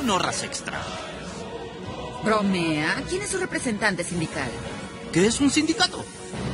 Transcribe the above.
1 horas extra. ¿Bromea? ¿Quién es su representante sindical? ¿Qué es un sindicato?